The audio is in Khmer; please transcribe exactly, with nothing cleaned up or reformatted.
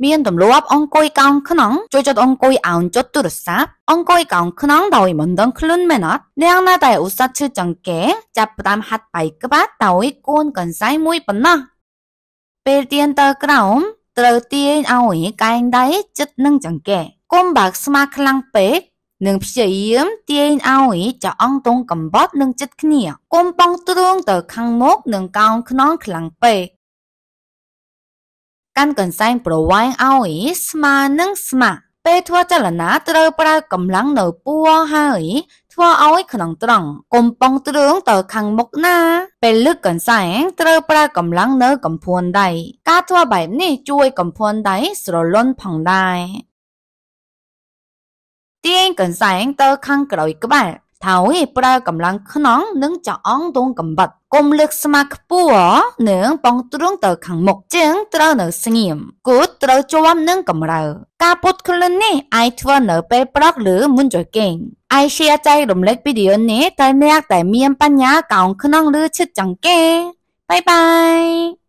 មានទម្លាប់អង្គុយកោងក្នុងជួយចុចអង្គុយអោនចុចទូរស័ព្ទអង្គុយកោងក្នុងដោយមិនដឹងខ្លួនមែនអត់នាងនៅតែឧស្សាហ៍ឈឺចង្កេះចាប់ផ្ដើមហាត់បែកក្បាច់ដោយគួនកន្សែងមួយប៉ុណ្ណោះពេលទាញទៅក្រោមត្រូវទាញឲ្យកែងដៃជិតនឹងចង្កេះកុំបើកស្មាខ្លាំងពេកនឹងព្យាយាមទាញឲ្យចង្អង់ទងកំបត់នឹងជិតគ្នាកុំប៉ងទ្រូងទៅខាងមុខនឹងកោងខ្នងខ្លាំងពេកកាន់កន្សែងប្រវែងឲ្យស្មើនឹងស្មាពេលធ្វើចលនាត្រូវប្រើកម្លាំងនៅពួរហើយធ្វើឲ្យខ្នងត្រង់កុំប៉ងទ្រូងទៅខាងមុខណាពេលលើកកន្សែងត្រូវប្រើកម្លាំងនៅកំភួនដៃការធ្វើបែបនេះជួយកំភួនដៃស្រលន់ផងដែរទាញកន្សែងទៅខាងក្រោយក្បាលហើយប្រើកម្លាំងខ្នងនិងចង្អង់ទងកំបិតកុំលើកស្មាខ្ពស់និងប៉ងទ្រូងទៅខាងមុខជើងត្រូវនៅស្ងៀមគូតត្រូវជាប់នឹងកម្រើការពុតខ្លួននេះអាចធ្វើនៅពេលព្រឹកឬមុនចូលគេងអាច share ចែករំលែកវីដេអូនេះទៅអ្នកដែលមានបញ្ហាកោងខ្នងឬឈឺចង្កេះបាយបាយ